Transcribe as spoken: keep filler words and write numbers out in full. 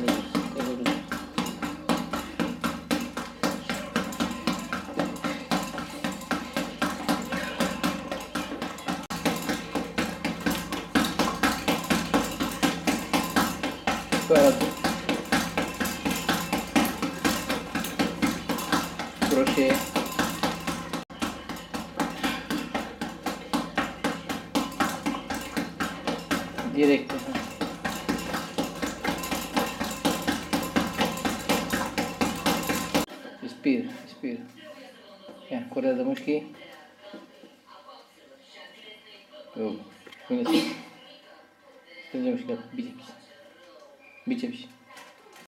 Espérate. Crochet. Directo. Respira, respira. Ya, corda da mosquinha. Eu conheço. Estendemos aqui, bíceps. Bíceps.